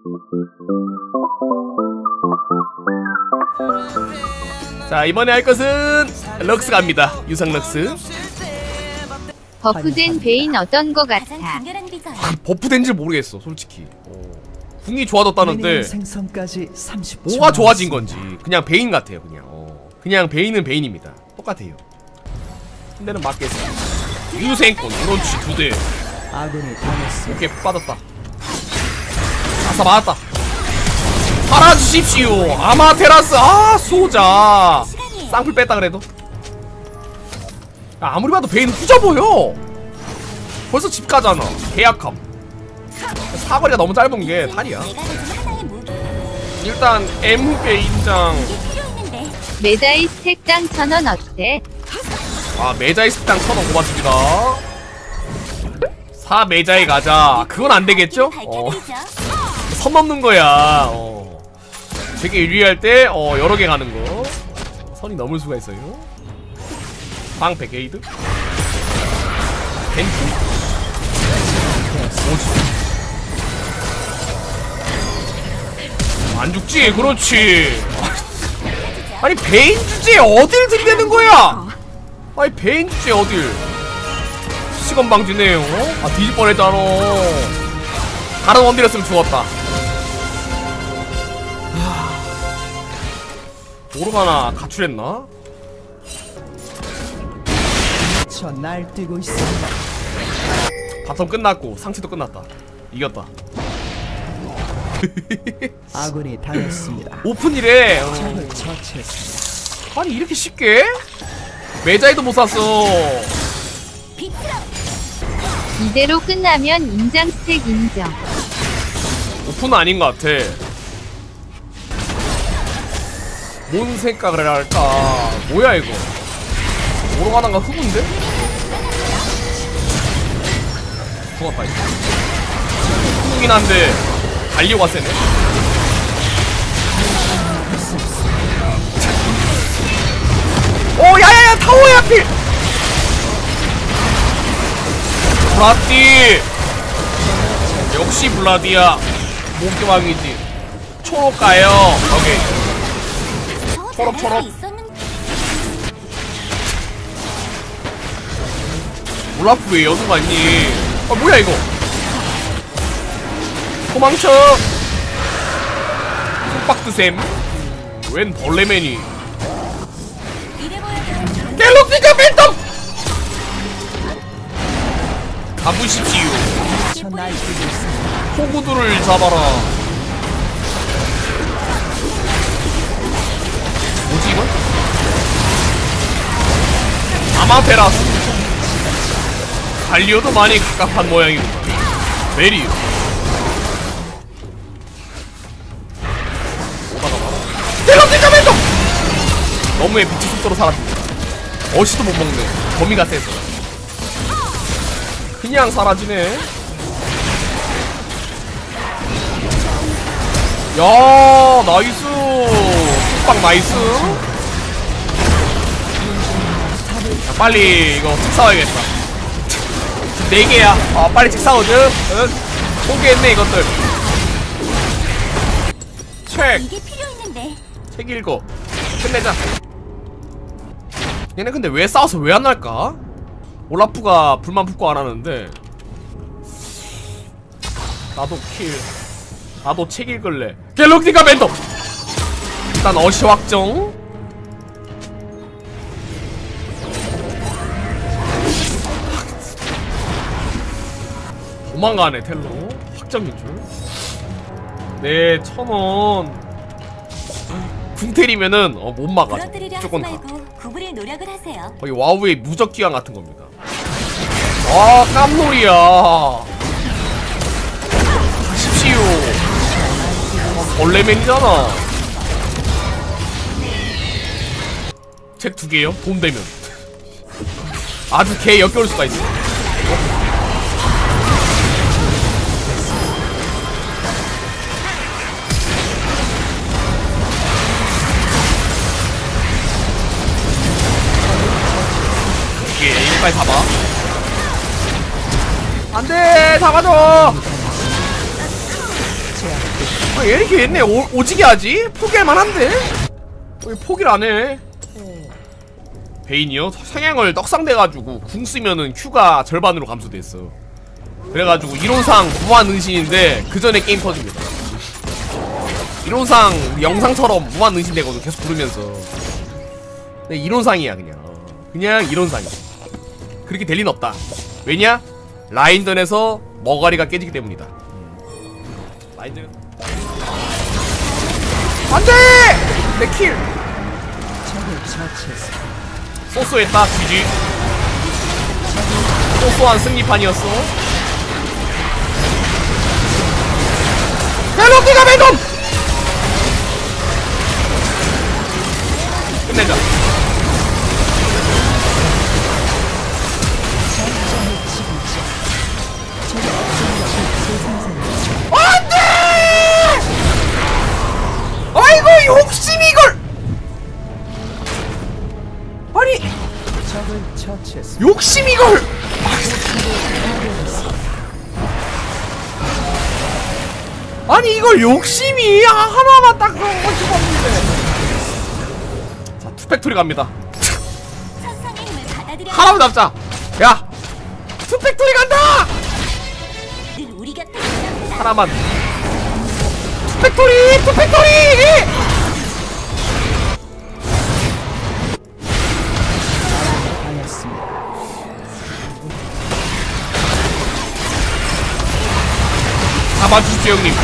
자, 이번에 할 것은 럭스 갑니다. 유성 럭스. 버프된 베인 어떤 거 같아? 버프된지 모르겠어 솔직히. 궁이 좋아졌다는데 생성까지 30초 뭐가 좋아진 건지 그냥 베인 같아요. 그냥 베인은 베인입니다. 똑같아요. 한 대는 맞겠어. 유생권 그렇지 2대. 아군이 당했어. 오케이 빠졌다. 아싸 맞았다. 팔아주십시오. 아마테라스. 아 수호자. 쌍풀 뺐다 그래도. 야, 아무리 봐도 베인 후져 보여. 벌써 집 가잖아. 계약함. 사거리가 너무 짧은 게 탈이야. 일단 M후배 인장. 메다이 스택당 1000원 어때? 아 메자이 스탕 1000원 고맙습니다. 4 메자이 가자. 그건 안 되겠죠? 선 넘는 거야. 되게 유리할 때 여러 개 가는 거. 선이 넘을 수가 있어요. 방패 게이드. 벤트. 뭐지? 안 죽지? 그렇지. 아니 베인 주제에 어딜 들이대는 거야? 아니 베인 주제에 어딜? 시간 방지네요. 아 뒤질 뻔했잖아. 다른 원딜이었으면 죽었다. 오르가나 가출했나? 저 날뛰고 있어. 바텀 끝났고 상체도 끝났다. 이겼다. 아군이 당했습니다. 오픈이래. 적을 처치했습니다. 아니 이렇게 쉽게? 메자이도 못 샀어. 이대로 끝나면 인장 스택 인정. 오픈은 아닌 것 같아. 뭔 생각을 할까? 뭐야 이거? 오르가나가 흑운데? 죽었다 이거. 흑이긴 한데 갈리오가 세네. 오 야야야 타워야 필. 블라디. 역시 블라디야. 목표왕이지. 초록 가요. 오케이. 초록. 올라프 왜 여두가 있니? 아 뭐야 이거? 도망쳐. 속박드셈. 웬 벌레맨이? 갤럭시가 팬텀! 가보십시오. 저 날뛰고 있습니다. 호구들을 잡아라. 뭐지 이건? 아마테라스. 갈리오도 많이 가깝한 모양이구나. 메리오. 갤럭시가 팬텀! 너무의 빛의 속도로 살았습니다. 어시도 못 먹네. 범위가 세서 그냥 사라지네. 야 나이스. 뚝박 나이스. 야, 빨리 이거 책 사와야겠다. 4개야. 아 빨리 책 사오죠. 응? 포기했네 이것들. 책. 책 읽어. 끝내자. 얘네 근데 왜 싸워서 왜 안 할까? 올라프가 불만 품고 안 하는데. 나도 킬. 나도 책 읽을래. 갤럭시가 밴더. 일단 어시 확정. 도망가네 텔로. 확정인 줄. 네 1000원. 궁텔이면은 못 막아. 무조건 다. 구부릴 노력을 하세요. 거의 와우의 무적기왕 같은 겁니다. 아 깜놀이야. 가십시오. 벌레맨이잖아. 책 2개요? 돈 되면. 아주 개 역겨울 수가 있어. 빨리 잡아. 안돼 잡아줘. 아, 왜 이렇게 옛날 오지게 하지? 포기할 만한데? 왜 포기를 안 해? 베인이요? 성향을 떡상돼가지고 궁 쓰면은 Q가 절반으로 감소됐어. 그래가지고 이론상 무한 은신인데 그 전에 게임 터집니다. 이론상 우리 영상처럼 무한 은신 되거든. 계속 부르면서. 근데 이론상이야 그냥 이론상이야. 그렇게 될 리는 없다. 왜냐? 라인전에서 머가리가 깨지기 때문이다. 라인전 안돼! 내 킬! 적을 처치했습니다. 쏘쏘했다 GG. 쏘쏘한 승리판이었어. 헬로티가 매돔! 끝내자. 안돼! 아이고 욕심 이걸! 아니 적을 처치했습니다. 욕심 이걸! 아니 이걸 욕심이 하나만 딱 그런 거 집었는데. 자 투팩토리 갑니다. 천상의 힘을 받아들여. 하나만 잡자. 야 투팩토리 간다. 늘 우리 곁에 있답니다. 하나만. 투팩토리 당했습니다. 잡아주십시오 형님.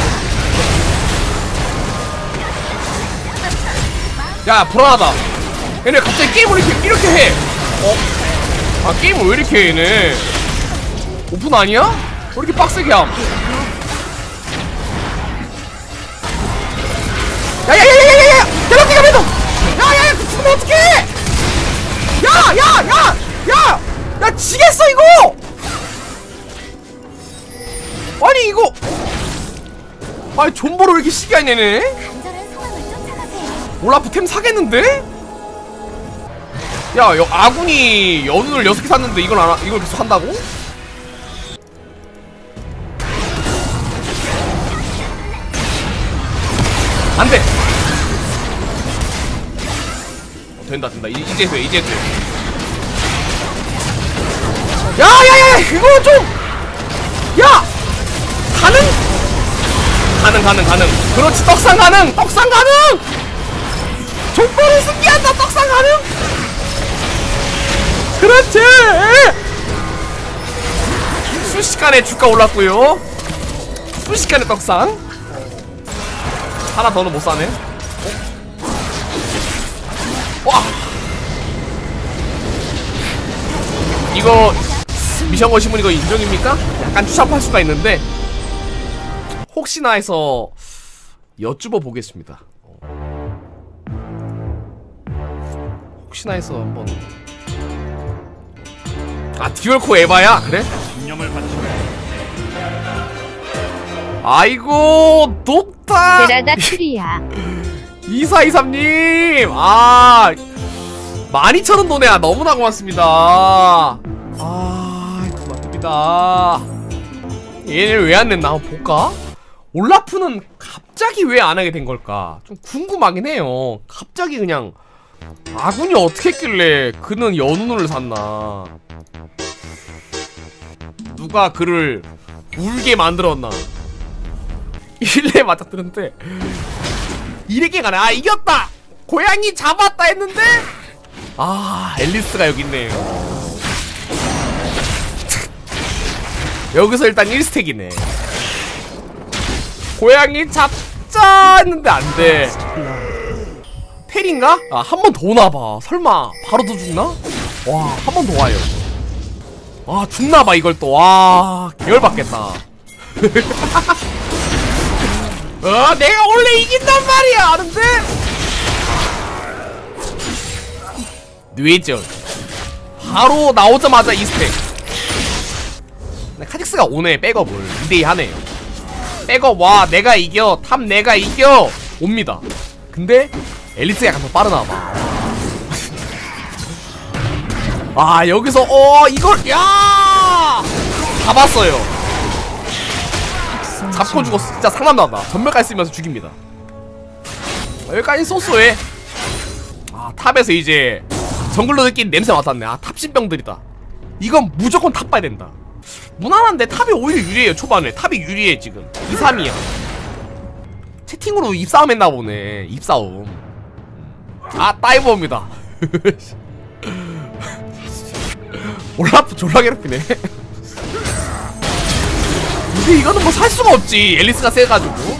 야 불안하다. 얘네 갑자기 게임을 이렇게 해. 아 게임을 왜 이렇게 해 얘네. 오픈 아니야? 왜 이렇게 빡세게 함. 야야야야야야야! 갤럭시가 매도! 야야야! 죽으면 어떡해! 야야야야! 야 지겠어 이거! 아니 이거 아니 존버로 왜 이렇게 시기 하냐 얘네? 간절한 소망을 쫓아가세요. 올라프 템 사겠는데? 야 아군이 연운을 6개 샀는데 이걸 계속 한다고? 안돼! 된다 이제 돼 야야야 이거 좀! 야! 가능 그렇지 떡상 가능 족보를 승리한다 떡상 가능 그렇지 순식간에 주가 올랐고요 순식간에 떡상 하나 더는 못 사네 와 이거 미션 거신 분 이거 인정입니까? 약간 추잡할 수가 있는데 혹시나 해서 여쭈어 보겠습니다. 혹시나 해서 한번 듀얼코 에바야? 그래? 아이고 높다 베라다 트리야. 2423님 12,000원 도네야 너무나 고맙습니다. 고맙습니다. 얘네를 왜 안 냈나 한번 볼까? 올라프는 갑자기 왜 안 하게 된 걸까? 좀 궁금하긴 해요. 갑자기 그냥 아군이 어떻게 했길래 그는 연운을 샀나? 누가 그를 울게 만들었나? 일레 맞닥뜨는데 이렇게 가네. 이겼다! 고양이 잡았다 했는데 앨리스가 여기 있네요. 여기서 일단 1스택이네. 고양이 잡자 했는데 안돼. 텔인가? 한 번 더 오나봐. 설마 바로 더 죽나? 와, 한 번 더 와요. 죽나봐 이걸 또. 와, 계열받겠다. 내가 원래 이긴단 말이야 아는데? 뇌전 바로 나오자마자 2스택. 카직스가 오네. 백업을 2대2 하네요. 백업 와 내가 이겨. 탑 내가 이겨 옵니다. 근데 앨리스가 약간 더 빠르나봐. 여기서 이걸 잡았어요. 잡고 죽었어. 진짜 상남나다. 전멸까지 쓰면서 죽입니다. 여기까지 쏘쏘해. 아 탑에서 이제 정글로 느낀 냄새 맡았네. 아 탑신병들이다. 이건 무조건 탑 봐야 된다. 무난한데 탑이 오히려 유리해요. 초반에 탑이 유리해. 지금 2-3이야 채팅으로 입싸움 했나 보네. 입싸움. 아 다이버입니다. 올라프 졸라 괴롭히네. 근데 이거는 뭐 살 수가 없지. 앨리스가 세가지고.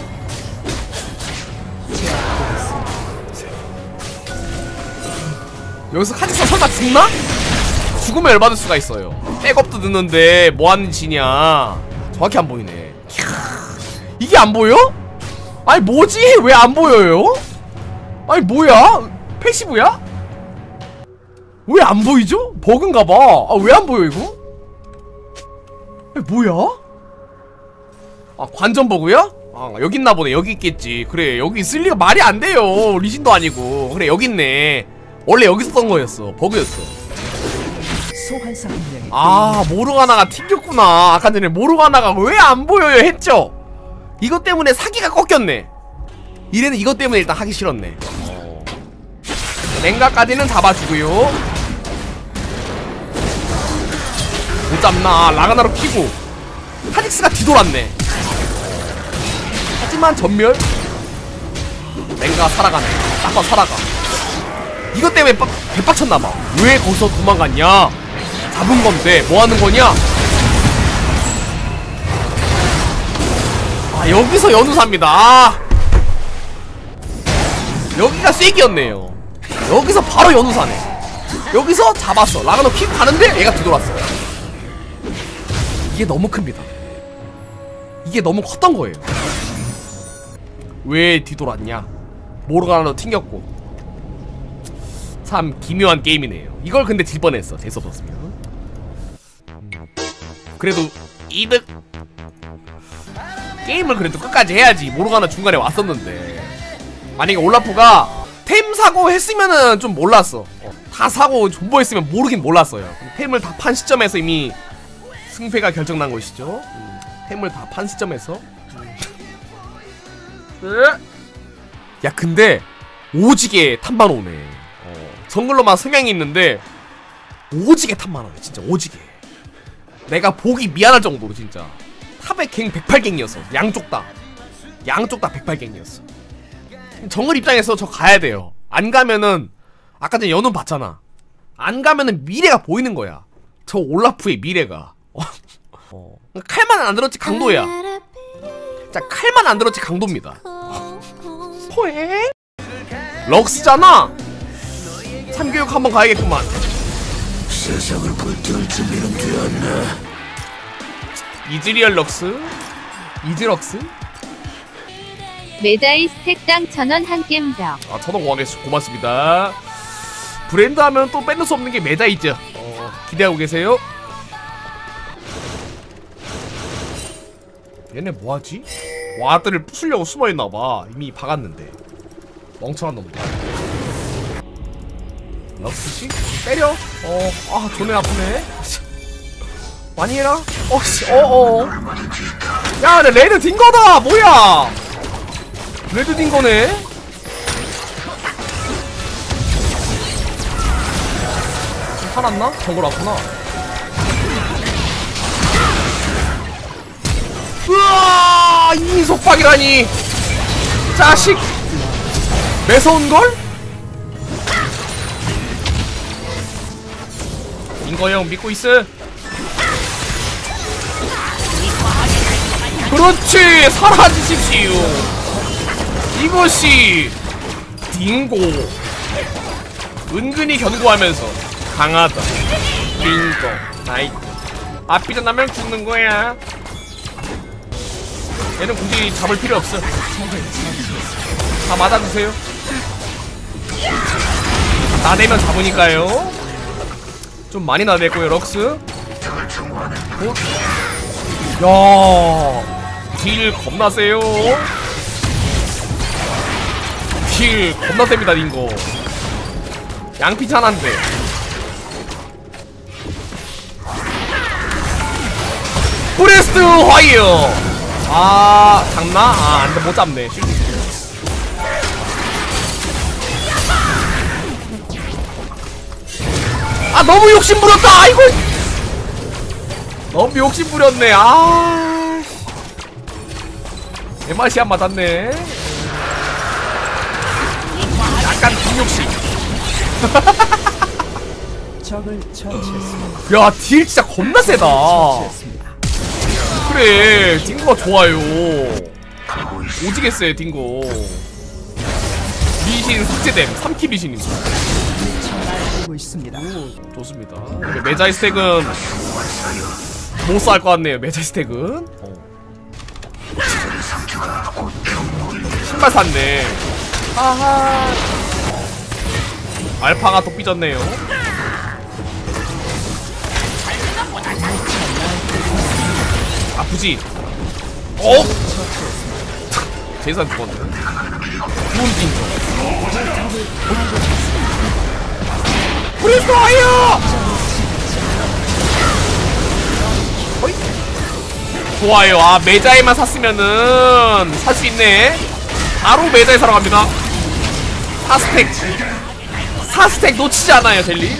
여기서 카직사 설마 죽나? 죽으면 열받을 수가 있어요. 백업도 늦는데 뭐하는 짓이냐. 정확히 안 보이네. 이게 안 보여? 아니 뭐지? 왜 안 보여요? 아니 뭐야? 패시브야? 왜 안 보이죠? 버그인가봐. 아 왜 안 보여 이거? 아니, 뭐야? 아 관전 버그야? 아 여기 있나 보네. 여기 있겠지. 그래 여기 있을 리가 말이 안 돼요. 리신도 아니고. 그래 여기 있네. 원래 여기 있었던 거였어. 버그였어. 소환사 한 명이 아 모르가나가 튕겼구나. 아까 전에 모르가나가 왜 안 보여요 했죠? 이것 때문에 사기가 꺾였네. 이래는 이것 때문에 일단 하기 싫었네. 랭가까지는 잡아주고요. 못 잡나. 라가나로 키고 카직스가 뒤돌았네. 하지만 전멸. 랭가 살아가네. 딱 살아가. 이것 때문에 개빡쳤나봐. 왜 거기서 도망갔냐. 잡은 건데 뭐하는 거냐. 아 여기서 연우사입니다. 아 여기가 쐐기였네요. 여기서 바로 연우사네. 여기서 잡았어. 라가노 킥 가는데 얘가 뒤돌았어요. 이게 너무 큽니다. 이게 너무 컸던 거예요. 왜 뒤돌았냐. 모르가나도 튕겼고. 참 기묘한 게임이네요. 이걸 근데 질 뻔했어. 재수 없었으면. 그래도 이득. 게임을 그래도 끝까지 해야지. 모르가나 중간에 왔었는데. 만약에 올라프가 템 사고 했으면은 좀 몰랐어. 다 사고 존버했으면 모르긴 몰랐어요. 템을 다 판 시점에서 이미 승패가 결정난 것이죠. 템을 다 판 시점에서. 야 근데 오지게 탑만 오네. 정글로만 성향이 있는데 오지게 탑만 오네. 진짜 오지게. 내가 보기 미안할 정도로 진짜 탑의 갱 108갱이었어 양쪽 다. 양쪽 다 108갱이었어 정글 입장에서 저 가야 돼요. 안 가면은 아까 전에 연운 봤잖아. 안 가면은 미래가 보이는 거야. 저 올라프의 미래가. 칼만 안 들었지 강도야. 자 칼만 안 들었지 강도입니다. 포획 럭스잖아. 참교육 한번 가야겠구만. 세상을 불태울 준비는 되었나? 이즈리얼 럭스? 이즈럭스? 메다이 스택당 1000원 한 겜적. 아 1000원 고맙습니다. 브랜드 하면 또 빼놓을 수 없는 게 메다이죠. 기대하고 계세요. 얘네 뭐하지? 와드를 부수려고 숨어있나봐. 이미 박았는데 멍청한 놈들. 럭스씨? 때려? 아 존나 아프네. 많이 해라? 야 내 레드 딩거다. 뭐야 레드 딩거네. 좀 살았나? 정글 왔구나. 으아 이 속박이라니. 자식 매서운걸? 딩거 형 믿고 있어. 그렇지 사라지십시오. 이것이 딩고. 은근히 견고하면서 강하다. 딩고 나이트. 앞비전 나면 죽는 거야. 얘는 굳이 잡을 필요 없어. 다 맞아주세요. 나대면 잡으니까요. 좀 많이 나댔고요 럭스. 야 딜 겁나 세요. 딜 겁나 셉니다 링고. 양피 찬한데. 브레스트 화이어. 아 장나? 아 안돼 못 잡네. 실수. 아 너무 욕심 부렸다. 아이고 너무 욕심 부렸네. 아 내 맛이 안 맞았네. 약간 뒷욕심. 적을 처치했습니다. 야 딜 진짜 겁나 세다. 처치했습니다. 그래 딩고가 좋아요. 오지게 세 딩고. 리신 삭제됨 3킬 리신입니다. 날뛰고 있습니다. 좋습니다. 메자이 스택은 못 쌀 것 같네요. 메자이 스택은 신발 샀네. 하하. 알파가 또 삐졌네요. 아프지? 어? 제이슨 죽었네. 좋은 띵거. 브리스 와요! 어이? 좋아요. 아 메자에만 샀으면은 살 수 있네. 바로 메자에 사러 갑니다. 4스택 4스택 놓치지 않아요 젤리.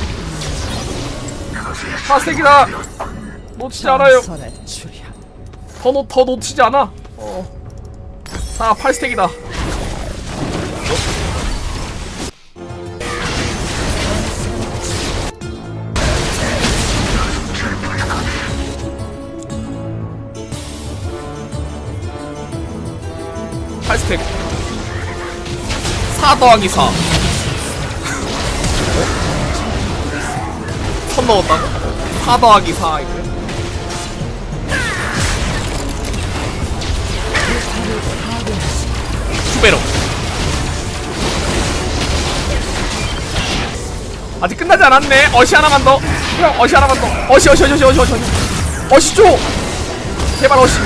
4스택이다. 놓치지 않아요. 선의 출현. 더 놓치지 않아. 자 8스택이다. 스택 4 더하기 4 선 넣었다고? 4 더하기 4 이거 투배로 아직 끝나지 않았네. 어시 하나만 더. 형 어시 하나만 더. 어시 줘. 제발 어시.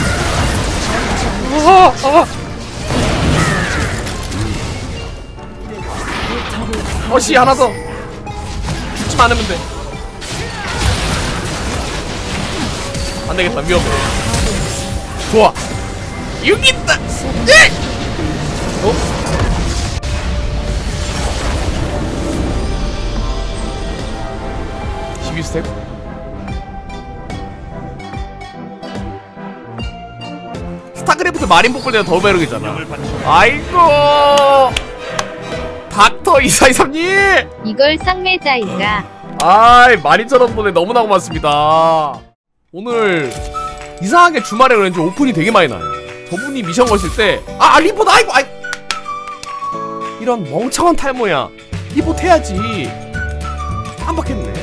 어시 하나 더. 죽지만 않으면 돼. 안되겠다 위험해. 좋아 여기 있다. 예! 어? 스텝? 스타크래프트 마린 복불대가 더 매력이잖아. 아이고 닥터 2423님 이걸 쌍매자이가. 아이 12,000원 너무나 고맙습니다. 오늘 이상하게 주말에 그런지 오픈이 되게 많이 나요. 저분이 미션 거실 때 아 리포트 아이고 이런 멍청한 탈모야 리포트 해야지 깜빡했네.